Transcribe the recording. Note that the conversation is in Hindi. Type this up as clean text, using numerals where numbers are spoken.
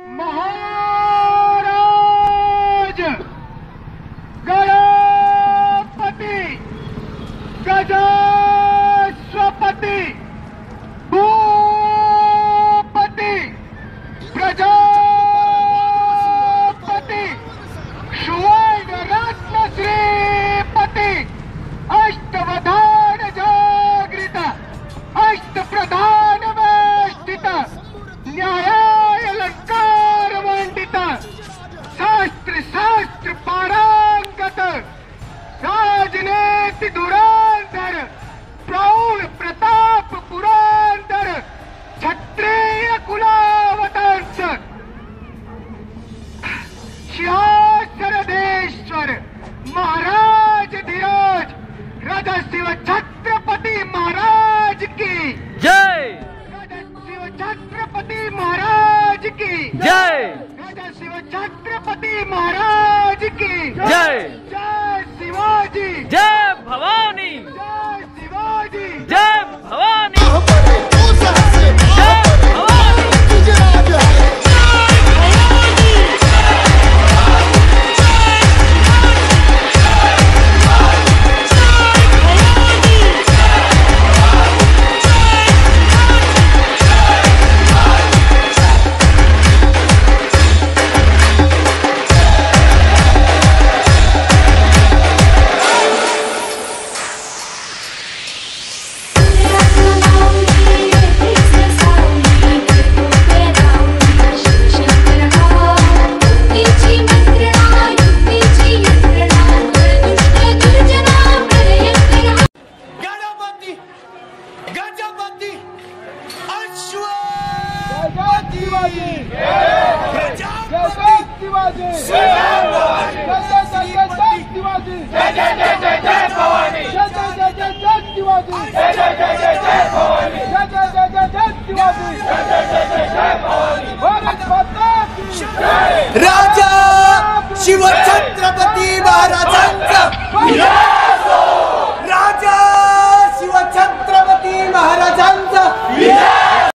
महाराज गणपति गजस्वपति भूपति प्रजापति सुवर्ण रत्न श्रीपति अष्टवधान जागृत अष्ट प्रधान वेष्टित न्यायालंकार मंडित शास्त्र पारंगत राजनीति धुरंधर प्रौढ़ प्रताप पुरंदर क्षत्रिय कुलावतंस सिंहासनधीश्वर महाराज धीराज राजा शिव छत्रपति महाराज की जय। राजा शिव छत्रपति महाराज की जय। राजा शिव छत्रपति महाराज की जय। जय शिवाजी जय भवानी जय शिवाजी जय भवानी जय भवानी शिवाजी